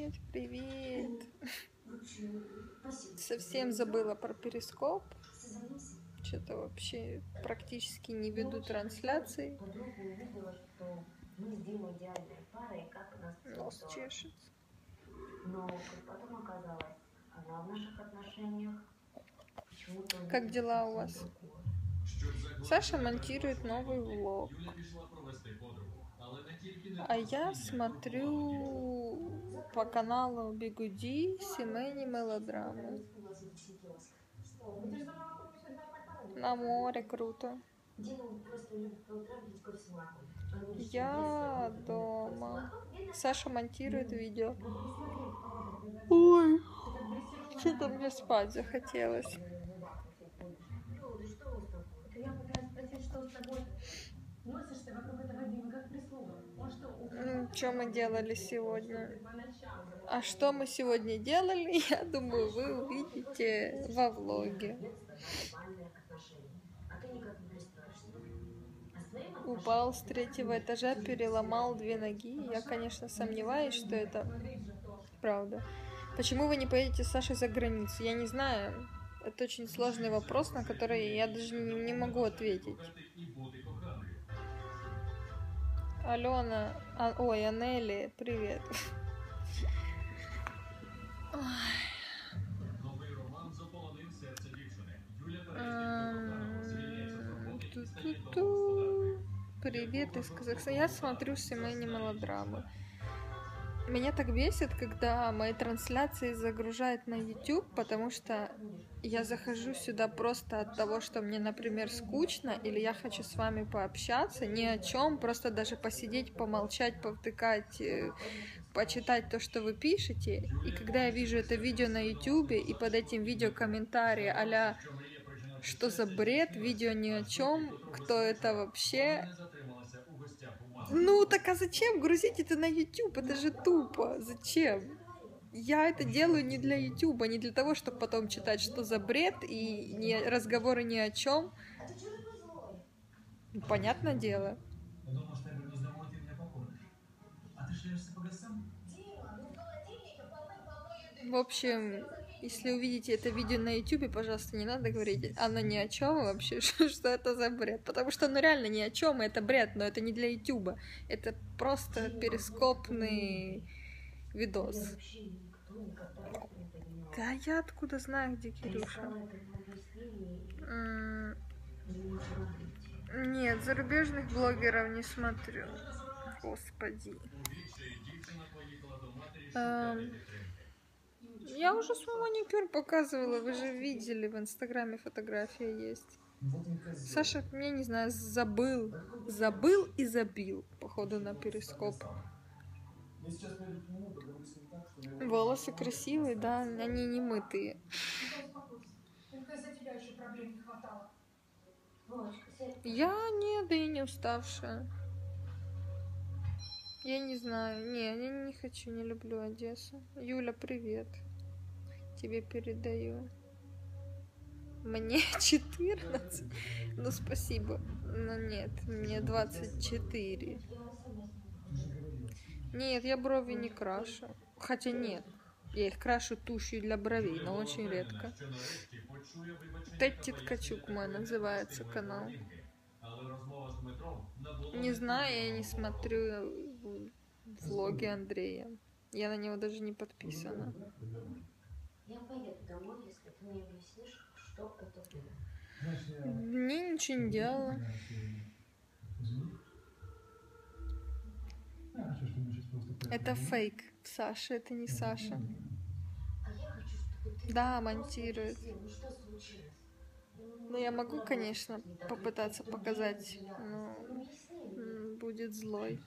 Привет, привет. Совсем забыла про перископ. Что-то вообще практически не веду трансляции. Нос чешется. Как дела у вас? Саша монтирует новый влог. А я смотрю по каналу Бигуди семейные мелодрамы. На море круто. Я дома. Саша монтирует видео. Ой, что-то мне спать захотелось. Что мы делали сегодня? А что мы сегодня делали, я думаю, вы увидите во влоге. Упал с 3-го этажа, переломал 2 ноги. Я, конечно, сомневаюсь, что это правда. Почему вы не поедете с Сашей за границу? Я не знаю. Это очень сложный вопрос, на который я даже не могу ответить. Алена, ой, Анели, привет. Привет из Казахстана. Я смотрю семейные мелодрамы. Меня так бесит, когда мои трансляции загружают на YouTube, потому что я захожу сюда просто от того, что мне, например, скучно, или я хочу с вами пообщаться, ни о чем, просто даже посидеть, помолчать, повтыкать, почитать то, что вы пишете. И когда я вижу это видео на YouTube, и под этим видео комментарии а-ля «Что за бред? Видео ни о чем? Кто это вообще?» Ну, так а зачем грузить это на YouTube? Это же тупо. Зачем? Я это делаю не для YouTube, не для того, чтобы потом читать, что за бред, и не, разговоры ни о чем. Ну, понятное дело. В общем, если увидите это видео на YouTube, пожалуйста, не надо говорить, оно ни о чем вообще, что это за бред. Потому что оно реально ни о чем, это бред, но это не для YouTube. Это просто перископный видос. Да я откуда знаю, где Кирюша? Нет, зарубежных блогеров не смотрю. Господи. Я уже свой маникюр показывала, вы же видели, в Инстаграме фотография есть. Саша, я не знаю, забыл и забил, походу, на перископ. Волосы красивые, да, они не мытые. Я нет, да и не уставшая. Я не знаю, я не хочу, не люблю Одессу. Юля, привет. Тебе передаю. Мне 14? Ну, спасибо. Но нет, мне 24. Нет, я брови не крашу. Хотя нет, я их крашу тушью для бровей, но очень редко. Тетти Ткачук мой называется канал. Не знаю, я не смотрю влоги Андрея. Я на него даже не подписана. Я поеду домой, если ты мне объяснишь, что это было. Мне ничего не делала. Это фейк. Саша, это не Саша. Да, монтирует. Ну, я могу, конечно, попытаться показать, но будет злой.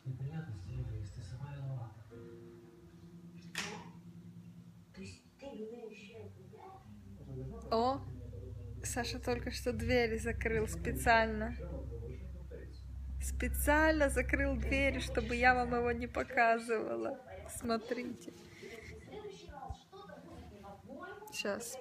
О, Саша только что двери закрыл специально. Специально закрыл двери, чтобы я вам его не показывала. Смотрите. Сейчас.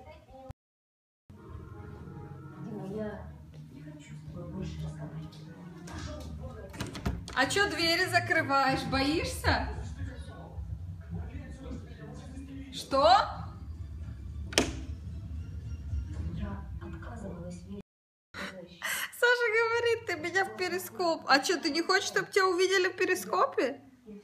А чё двери закрываешь? Боишься? Что? Саша говорит, ты меня в перископ. А что, ты не хочешь, чтобы тебя увидели в перископе?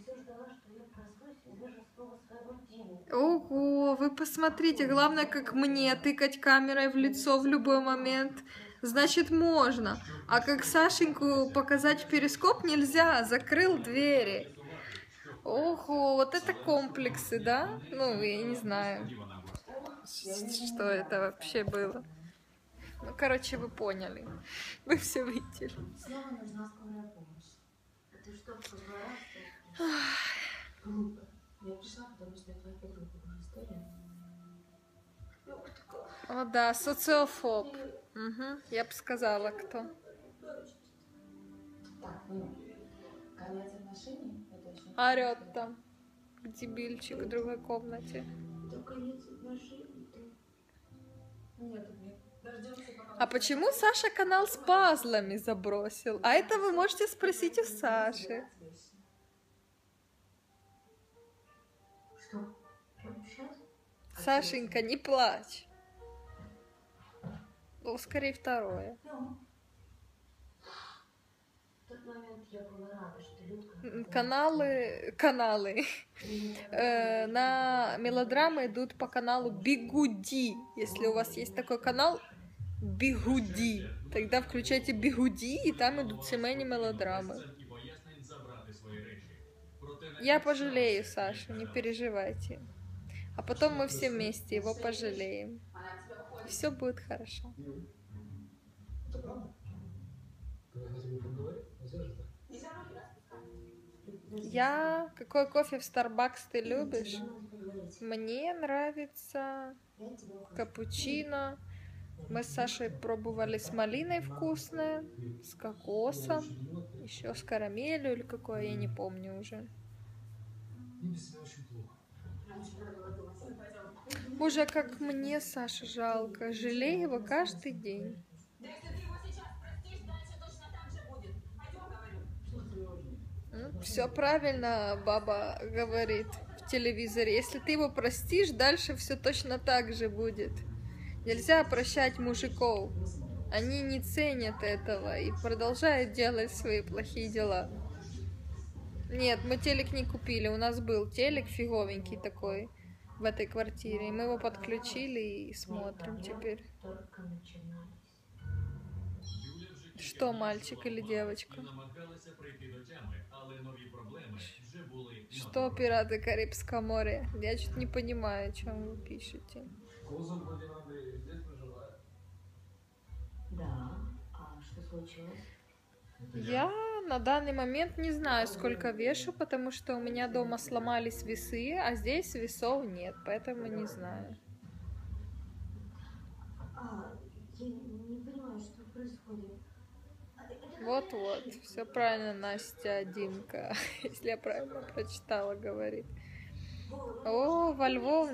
Ого, вы посмотрите, главное, как мне тыкать камерой в лицо в любой момент. Значит, можно. А как Сашеньку показать в перископ нельзя, закрыл двери. Ого, вот это комплексы, да? Ну, я не знаю, что это вообще было. Ну, короче, вы поняли. Вы все видели. Снова нужна скорая помощь. А ты что, в прошлый раз? Глупо. Я пришла, потому что твоя подруга была история. О, да, социофоб. Угу, я бы сказала, кто. Так, ну, конец отношений, это очень... Орет там. Дебильчик в другой комнате. Это конец отношений, да? Нет, нет. А почему Саша канал с пазлами забросил? А это вы можете спросить у Саши. Что? Сейчас? Сашенька, не плачь. Ну, скорее второе. В тот момент я была рада, что Людка... Каналы. На мелодрамы идут по каналу Бигуди. Если у вас есть такой канал, Бигуди. Тогда включайте Бигуди, и там идут семейные мелодрамы. Я пожалею Сашу, не переживайте. А потом мы все вместе его пожалеем. И все будет хорошо. Это правда? Когда хотели поговорить, нельзя же так. Какой кофе в Starbucks ты любишь? Мне нравится капучино. Мы с Сашей пробовали с малиной вкусное, с кокосом, еще с карамелью или какое, я не помню уже. Мне без себя очень плохо. Боже, как мне Саша жалко. Жалею его каждый день. Все правильно баба говорит в телевизоре. Если ты его простишь, дальше все точно так же будет. Нельзя прощать мужиков. Они не ценят этого и продолжают делать свои плохие дела. Нет, мы телек не купили. У нас был телек фиговенький такой в этой квартире. И мы его подключили и смотрим теперь. Что, мальчик или девочка? Что «Пираты Карибского моря»? Я что-то не понимаю, о чем вы пишете. Козов Владимир Андреевич здесь проживает. Да, а что случилось? Я на данный момент не знаю, сколько вешу, потому что у меня дома сломались весы, а здесь весов нет, поэтому не знаю. Я не понимаю, что происходит. Вот-вот, все правильно, Настя Димка, если я правильно прочитала, говорит. О, во Львов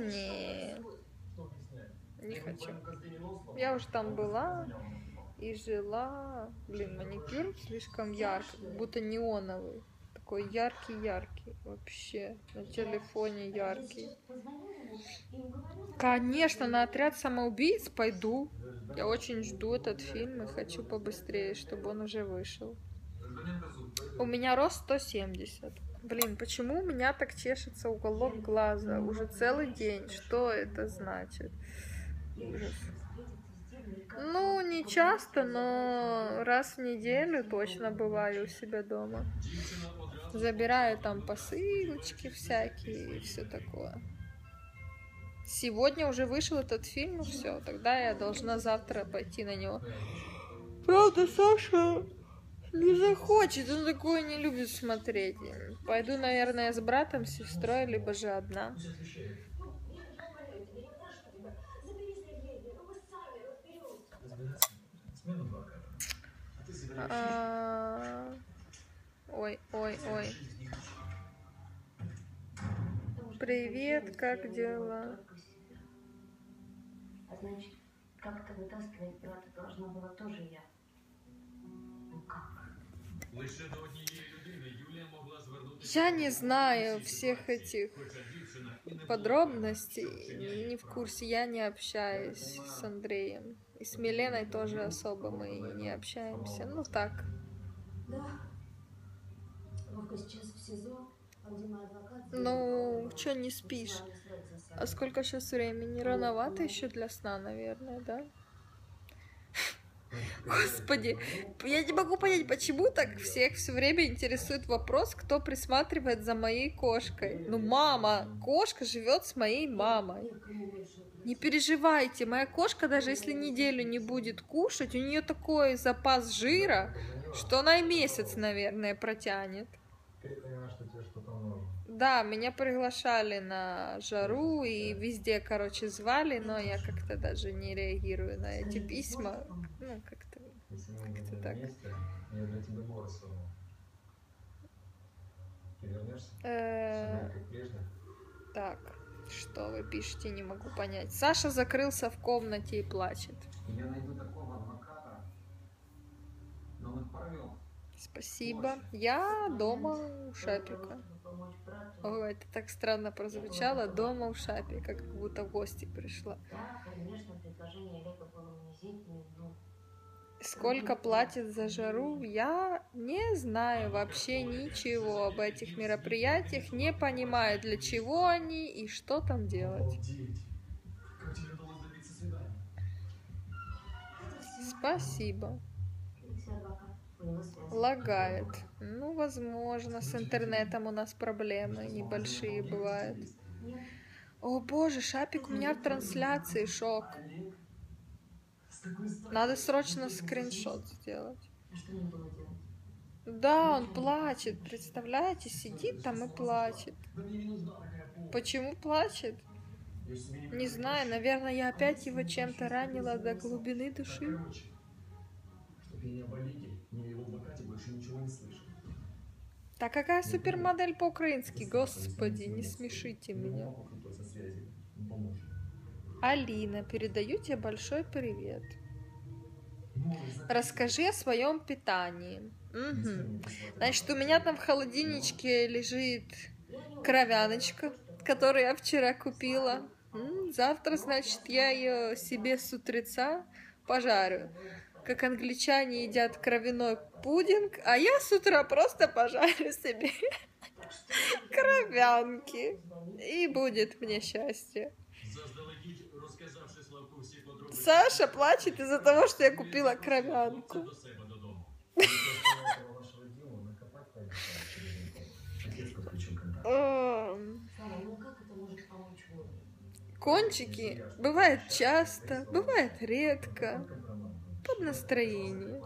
не хочу. Я уже там была и жила. Блин, маникюр слишком яркий, как будто неоновый. Такой яркий-яркий вообще. На телефоне яркий. Конечно, на «Отряд самоубийц» пойду. Я очень жду этот фильм и хочу побыстрее, чтобы он уже вышел. У меня рост 170. Блин, почему у меня так чешется уголок глаза уже целый день? Что это значит? Ужас. Ну, не часто, но раз в неделю точно бываю у себя дома. Забираю там посылочки всякие и все такое. Сегодня уже вышел этот фильм, ну все, тогда я должна завтра пойти на него. Правда, Саша не захочет, он такое не любит смотреть. Пойду, наверное, с братом, с сестрой, либо же одна. Ой. Привет, как дела? А значит, как-то вытаскивать брата должна была тоже я. Ну как? Я не знаю всех этих подробностей, не в курсе, я не общаюсь с Андреем. И с Миленой тоже особо мы не общаемся. Ну так. Да. Вовка сейчас в СИЗО, а где мой адвокат? Ну, чё не спишь? А сколько сейчас времени? Рановато еще для сна, наверное, да? Господи, я не могу понять, почему так всех все время интересует вопрос, кто присматривает за моей кошкой. Ну, мама, кошка живет с моей мамой. Не переживайте, моя кошка, даже если неделю не будет кушать, у нее такой запас жира, что она и месяц, наверное, протянет. Да, меня приглашали на жару и везде, короче, звали, но я как-то даже не реагирую на эти письма. Ну, как-то так. Так, что вы пишете, не могу понять. Саша закрылся в комнате и плачет. Я найду такого адвоката, но он их порвет. Спасибо. Я дома у Шапика. О, это так странно прозвучало. Дома у Шапика, как будто в гости пришла. Да, конечно, предложение Олега было унизительным, но... Сколько платят за жару? Я не знаю вообще ничего об этих мероприятиях, не понимаю, для чего они и что там делать. Как тебе удалось добиться свидания? Спасибо. Лагает. Ну, возможно, с интернетом у нас проблемы небольшие бывают. О боже, Шапик у меня в трансляции, шок. Надо срочно скриншот сделать. Что мне было делать? Да, он плачет, представляете, сидит там и плачет. Почему плачет? Не знаю, наверное, я опять его чем-то ранила до глубины души. Чтоб я ни об Олеге, ни о его адвокате больше ничего не слышал. Так какая супермодель по-украински? Господи, не смешите меня. Алина, передаю тебе большой привет. Расскажи о своем питании. Угу. Значит, у меня там в холодильничке лежит кровяночка, которую я вчера купила. Завтра, значит, я ее себе с утреца пожарю. Как англичане едят кровяной пудинг, а я с утра просто пожарю себе кровянки. И будет мне счастье. Саша плачет из-за того, что я купила кровянку. Кончики бывает часто, бывает редко, под настроение.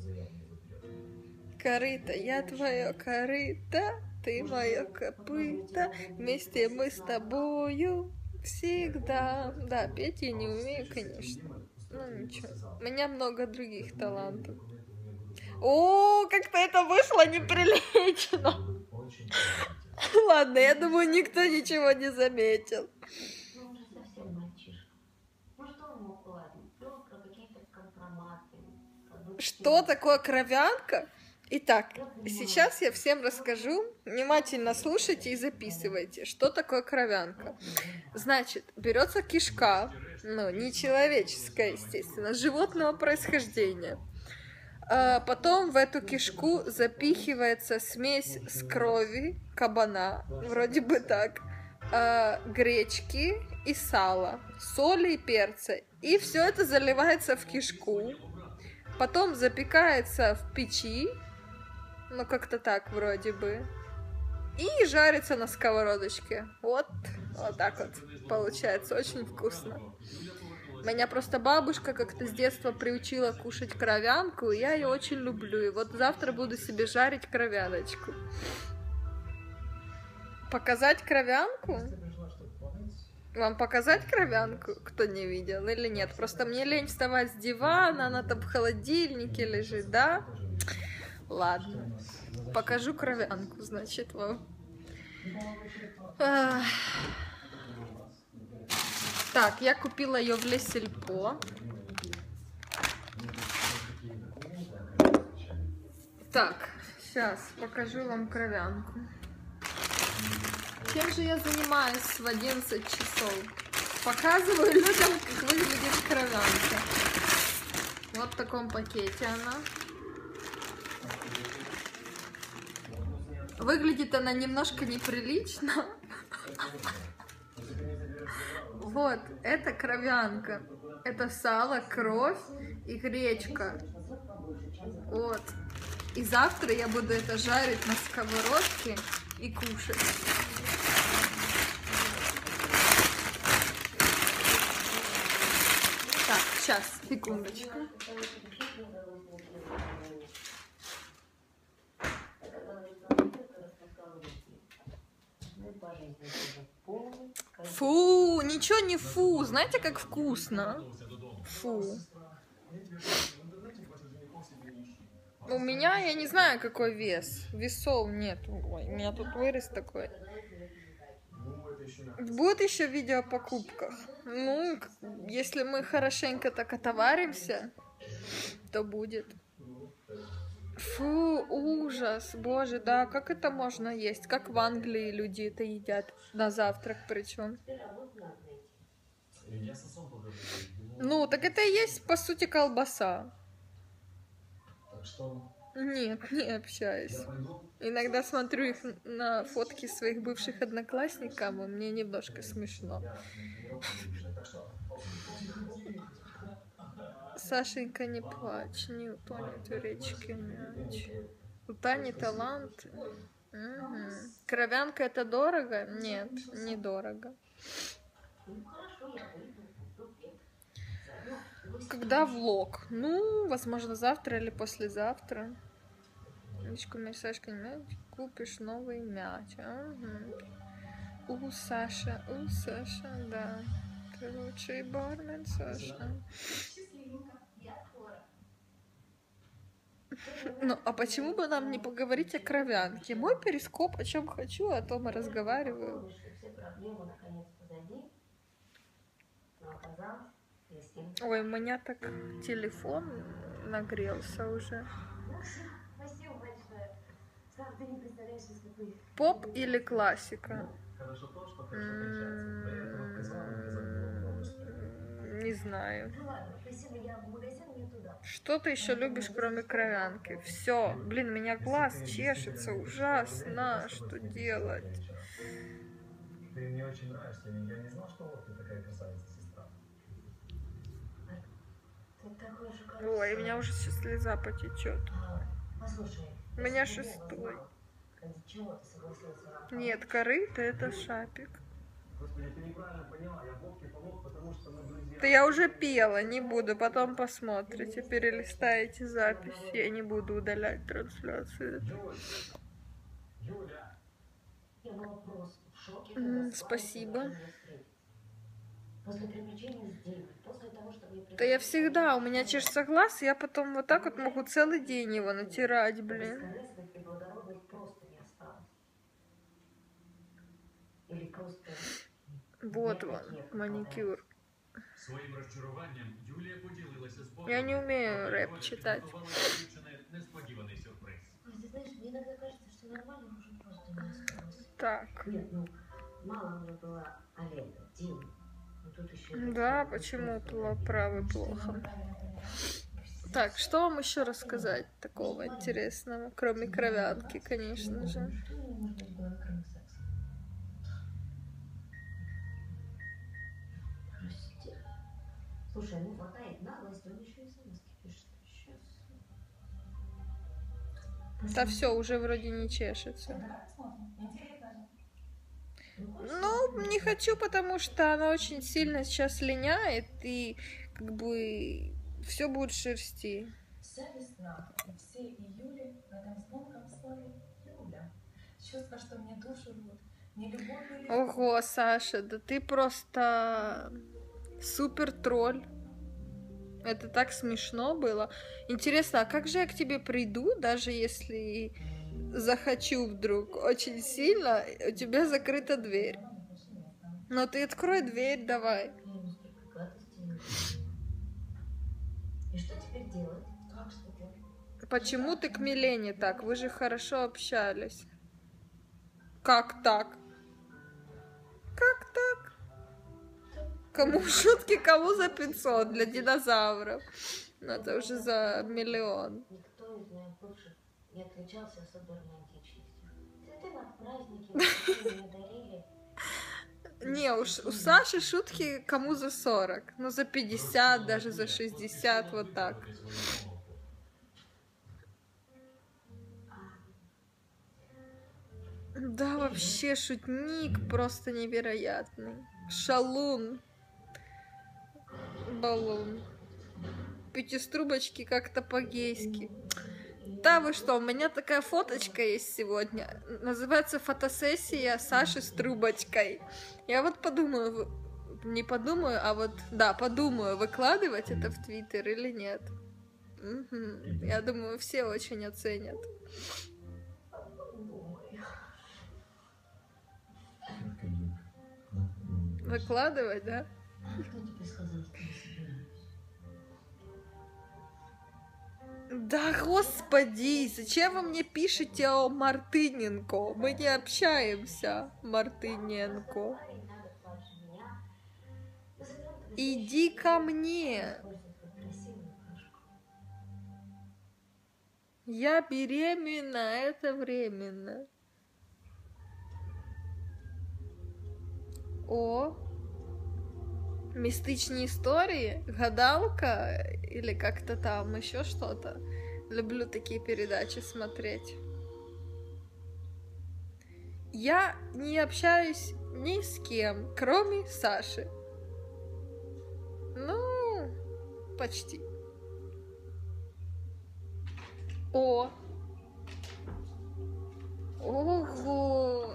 Корыто, я твое корыто, ты мое копыто, вместе мы с тобою всегда. Да, петь я не умею, конечно. Ну ничего, у меня много других талантов. О, как-то это вышло неприлично. Ладно, я думаю, никто ничего не заметил. Ну, уже совсем мальчишка. Ну, что он мог ладить? Ну, про какие-то компроматы. Что такое кровянка? Итак, сейчас я всем расскажу. Внимательно слушайте и записывайте, что такое кровянка. Значит, берется кишка, ну, не человеческая, естественно, животного происхождения. Потом в эту кишку запихивается смесь с крови кабана, вроде бы так, гречки и сала, соли и перца. И все это заливается в кишку. Потом запекается в печи, ну как-то так вроде бы. И жарится на сковородочке. Вот так вот получается, очень вкусно. Меня просто бабушка как-то с детства приучила кушать кровянку, и я ее очень люблю. И вот завтра буду себе жарить кровяночку. Показать кровянку? Вам показать кровянку, кто не видел или нет? Просто мне лень вставать с дивана, она там в холодильнике лежит, да? Ладно, покажу кровянку, значит, вам. Так, я купила ее в Лесельпо. Так, Сейчас покажу вам кровянку. Чем же я занимаюсь в 11 часов? Показываю людям, как выглядит кровянка. Вот в таком пакете она. Выглядит она немножко неприлично. Вот, это кровянка. Это сало, кровь и гречка. Вот. И завтра я буду это жарить на сковородке и кушать. Так, сейчас, секундочку. Фу, ничего не фу. Знаете, как вкусно? Фу. У меня, я не знаю, какой вес. Весов нет. Ой, у меня тут вырос такой. Будет еще видео о покупках. Ну, если мы хорошенько так отоваримся, то будет. Фу, ужас. Боже, да, как это можно есть? Как в Англии люди это едят на завтрак причем. Ну, так это и есть, по сути, колбаса. Нет, не общаюсь. Иногда смотрю их на фотки своих бывших одноклассников, и мне немножко смешно. Сашенька, не плачь, не утонет в речке мяч. У Тани талант. Угу. Кровянка это дорого? Нет, недорого. Когда влог? Ну, возможно, завтра или послезавтра. Мишку, Сашка, мяч, купишь новый мяч. Ага. Саша, да. Ты лучший бармен, Саша. Ну, а почему бы нам не поговорить о кровянке? Мой перископ, о чем хочу, о том и разговариваю. Ой, у меня так телефон нагрелся уже. Поп или классика? Не знаю. Что ты еще любишь, кроме кровянки? Все, блин, меня глаз чешется ужасно. Что делать? Ты мне очень нравишься, я не знал, что вот ты такая красавица, сестра. Ой, у меня уже сейчас слеза потечет. У меня 6-й. Нет, корыто это шапик. Господи, ты неправильно поняла, я Вовке помог, потому что мы друзья. Да я уже пела, не буду, потом посмотрите, перелистаете запись, я не буду удалять трансляцию. Юля. Спасибо. Да я всегда, у меня чешется глаз, я потом вот так вот могу целый день его натирать, блин. Вот он, маникюр. Своїм розчаруванням Юлія поділилася з Богом. Я не умею рэп читать. Несподіваний сюрприз. Ты знаешь, мне иногда кажется, что нормально уже просто не осталось. Так. Нет, ну, мало мне было Олега, Димы. Но тут еще... Да, почему правый плохо? Так, что вам еще рассказать такого интересного, кроме кровянки, конечно же. Что мне может быть было, кроме секса? Прости. Слушай, ну хватает наглости, он еще и смс-ки пишет. Сейчас. Да все, уже вроде не чешется. Ну, не хочу, потому что она очень сильно сейчас линяет, и как бы все будет шерсти. Вся весна и все июли в этом звонком слове Юля. Чувство, что мне душу рвут. Не любовь или... Ого, Саша, да ты просто супер тролль. Это так смешно было. Интересно, а как же я к тебе приду, даже если захочу вдруг очень сильно, у тебя закрыта дверь? Но ты открой дверь, давай. Я ему столько гадостей. И что теперь делать? Как что делать? Почему ты к Милене так? Вы же хорошо общались. Как так? Как так? Кому шутки, кому за 500 для динозавров? Ну, это уже за 1 миллион. Никто из моих бывших не отличался особой романтичностью. Цветы на праздники, машины мне дарили. Не, у Саши шутки кому за 40. Ну, за 50, даже за 60, вот так. Да, вообще шутник просто невероятный. Шалун. Балун. Пятиструбочки как-то по-гейски. Да вы что, у меня такая фоточка есть сегодня. Называется фотосессия Саши с трубочкой. Я вот подумаю, не подумаю, а вот, да, подумаю, выкладывать это в Твиттер или нет. Угу. Я думаю, все очень оценят. Выкладывать, да? Кто тебе сказал, что я собираюсь? Да господи, зачем вы мне пишете о Мартыненко? Мы не общаемся, Мартыненко. Парень на год младше меня. Назовем это Иди ко мне. используй твою красивую кружку. Я беременна, это временно. О, мистичные истории, гадалка или как-то там еще что-то. Люблю такие передачи смотреть. Я не общаюсь ни с кем, кроме Саши. Ну, почти. О! Ого!